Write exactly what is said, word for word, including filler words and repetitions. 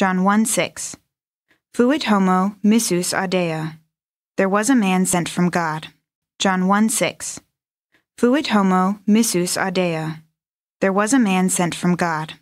John one six. Fuit homo missus audea. There was a man sent from God. John one six. Fuit homo missus audea. There was a man sent from God.